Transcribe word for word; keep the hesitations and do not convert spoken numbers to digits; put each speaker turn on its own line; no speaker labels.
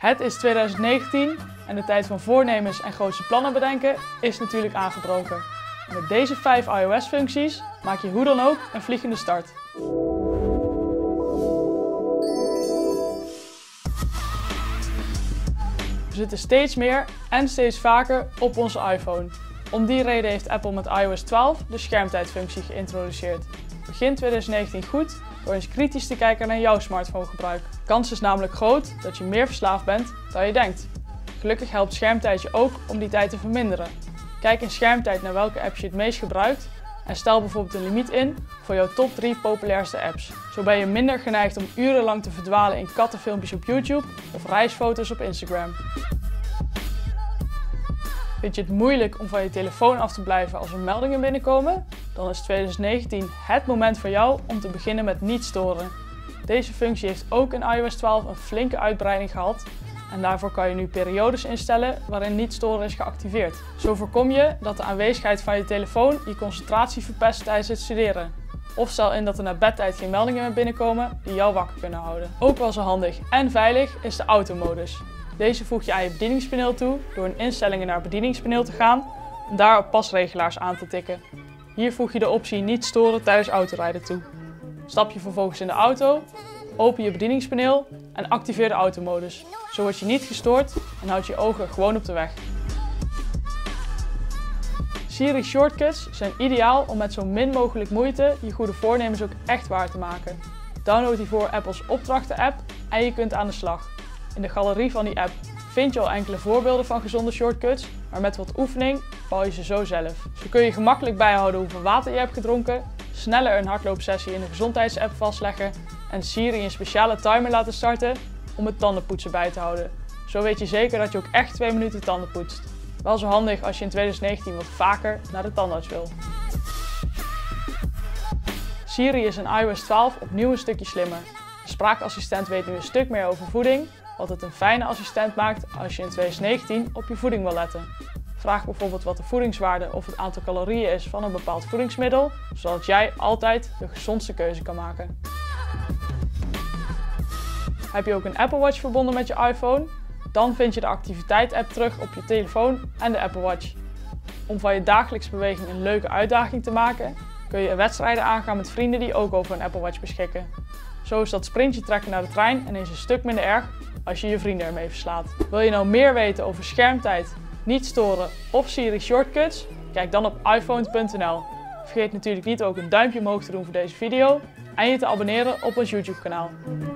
Het is tweeduizend negentien en de tijd van voornemens en grootste plannen bedenken is natuurlijk aangebroken. Met deze vijf iOS-functies maak je hoe dan ook een vliegende start. We zitten steeds meer en steeds vaker op onze iPhone. Om die reden heeft Apple met i O S twaalf de schermtijdfunctie geïntroduceerd. Begin tweeduizend negentien goed door eens kritisch te kijken naar jouw smartphonegebruik. De kans is namelijk groot dat je meer verslaafd bent dan je denkt. Gelukkig helpt schermtijd je ook om die tijd te verminderen. Kijk in schermtijd naar welke apps je het meest gebruikt en stel bijvoorbeeld een limiet in voor jouw top drie populairste apps. Zo ben je minder geneigd om urenlang te verdwalen in kattenfilmpjes op YouTube of reisfoto's op Instagram. Vind je het moeilijk om van je telefoon af te blijven als er meldingen binnenkomen? Dan is tweeduizend negentien het moment voor jou om te beginnen met niet storen. Deze functie heeft ook in i O S twaalf een flinke uitbreiding gehad en daarvoor kan je nu periodes instellen waarin niet storen is geactiveerd. Zo voorkom je dat de aanwezigheid van je telefoon je concentratie verpest tijdens het studeren. Of stel in dat er na bedtijd geen meldingen meer binnenkomen die jou wakker kunnen houden. Ook wel zo handig en veilig is de automodus. Deze voeg je aan je bedieningspaneel toe door in instellingen naar bedieningspaneel te gaan en daar op pasregelaars aan te tikken. Hier voeg je de optie niet storen tijdens autorijden toe. Stap je vervolgens in de auto, open je bedieningspaneel en activeer de automodus. Zo word je niet gestoord en houd je ogen gewoon op de weg. Siri shortcuts zijn ideaal om met zo min mogelijk moeite je goede voornemens ook echt waar te maken. Download hiervoor Apples opdrachten-app en je kunt aan de slag. In de galerie van die app vind je al enkele voorbeelden van gezonde shortcuts, maar met wat oefening bouw je ze zo zelf. Zo kun je gemakkelijk bijhouden hoeveel water je hebt gedronken, sneller een hardloopsessie in de gezondheidsapp vastleggen en Siri een speciale timer laten starten om het tandenpoetsen bij te houden. Zo weet je zeker dat je ook echt twee minuten tanden poetst. Wel zo handig als je in tweeduizend negentien wat vaker naar de tandarts wil. Siri is in i O S twaalf opnieuw een stukje slimmer. De spraakassistent weet nu een stuk meer over voeding, wat het een fijne assistent maakt als je in tweeduizend negentien op je voeding wil letten. Vraag bijvoorbeeld wat de voedingswaarde of het aantal calorieën is van een bepaald voedingsmiddel, zodat jij altijd de gezondste keuze kan maken. Heb je ook een Apple Watch verbonden met je iPhone? Dan vind je de activiteit-app terug op je telefoon en de Apple Watch. Om van je dagelijkse beweging een leuke uitdaging te maken, kun je wedstrijden aangaan met vrienden die ook over een Apple Watch beschikken. Zo is dat sprintje trekken naar de trein en is een stuk minder erg als je je vrienden ermee verslaat. Wil je nou meer weten over schermtijd, niet storen of Siri shortcuts? Kijk dan op iPhone punt n l. Vergeet natuurlijk niet ook een duimpje omhoog te doen voor deze video en je te abonneren op ons YouTube kanaal.